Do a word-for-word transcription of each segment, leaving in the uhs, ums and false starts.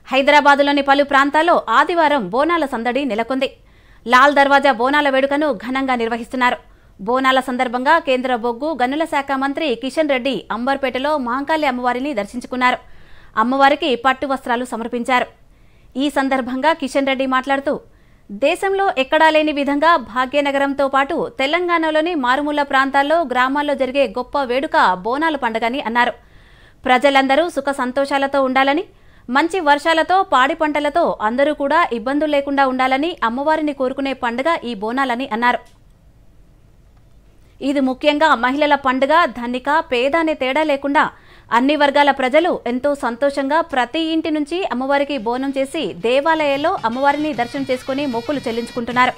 హైదరాబాదులోని పలు ప్రాంతాల్లో ఆదివారం బోనాల సందడి నెలకొంది. లాల్ దర్వాజా బోనాల వేడుకను ఘనంగా నిర్వహిస్తున్నారు. బోనాల సందర్భంగా కేంద్ర బొగ్గు గనుల శాఖ మంత్రి కిషన్ రెడ్డి అంబర్పేటలో మహంకాళి అమ్మవారిని దర్శించుకున్నారు. అమ్మవారికి పట్టు వస్త్రాలు సమర్పించారు. ఈ సందర్భంగా కిషన్ రెడ్డి మాట్లాడుతూ, దేశంలో ఎక్కడా లేని విధంగా భాగ్యనగరంతో పాటు తెలంగాణలోని మారుమూల ప్రాంతాల్లో గ్రామాల్లో జరిగే గొప్ప వేడుక బోనాల పండుగని అన్నారు. ప్రజలందరూ సుఖ సంతోషాలతో ఉండాలని, మంచి వర్షాలతో పాడి పంటలతో అందరూ కూడా ఇబ్బందులు లేకుండా ఉండాలని అమ్మవారిని కోరుకునే పండుగ ఈ బోనాలని అన్నారు. ఇది ముఖ్యంగా మహిళల పండుగ. ధనిక పేద అనే తేడా లేకుండా అన్ని వర్గాల ప్రజలు ఎంతో సంతోషంగా ప్రతి ఇంటి నుంచి అమ్మవారికి బోనం చేసి దేవాలయాల్లో అమ్మవారిని దర్శనం చేసుకుని మొక్కులు చెల్లించుకుంటున్నారు.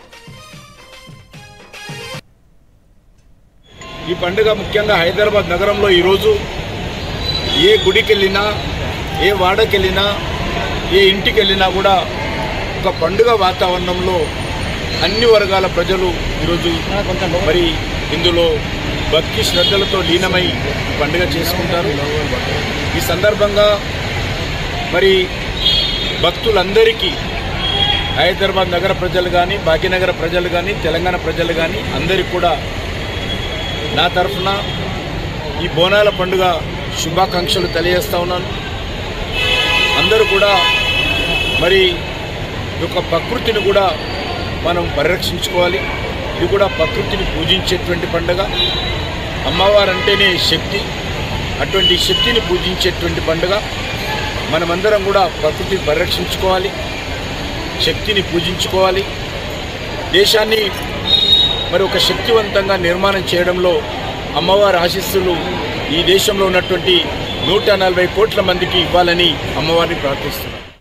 ఈ పండుగ ముఖ్యంగా హైదరాబాద్ నగరంలో ఈరోజు ఏ గుడికి వెళ్ళినా, ఏ వాడకి వెళ్ళినా, ఏ ఇంటికి వెళ్ళినా కూడా ఒక పండుగ వాతావరణంలో అన్ని వర్గాల ప్రజలు ఈరోజు మరి ఇందులో భక్తి శ్రద్ధలతో లీనమై పండుగ చేసుకుంటారు. ఈ సందర్భంగా మరి భక్తులందరికీ హైదరాబాద్ నగర ప్రజలు కానీ, భాగ్యనగర ప్రజలు కానీ, తెలంగాణ ప్రజలు కానీ అందరికీ కూడా నా తరఫున ఈ బోనాల పండుగ శుభాకాంక్షలు తెలియజేస్తా ఉన్నాను. అందరూ కూడా మరి ఈ యొక్క ప్రకృతిని కూడా మనం పరిరక్షించుకోవాలి. ఇది కూడా ప్రకృతిని పూజించేటువంటి పండుగ. అమ్మవారు అంటేనే శక్తి. అటువంటి శక్తిని పూజించేటువంటి పండుగ. మనమందరం కూడా ప్రకృతిని పరిరక్షించుకోవాలి, శక్తిని పూజించుకోవాలి. దేశాన్ని మరి ఒక శక్తివంతంగా నిర్మాణం చేయడంలో అమ్మవారి ఆశీస్సులు ఈ దేశంలో ఉన్నటువంటి నూట నలభై కోట్ల మందికి ఇవ్వాలని అమ్మవారిని ప్రార్థిస్తున్నాను.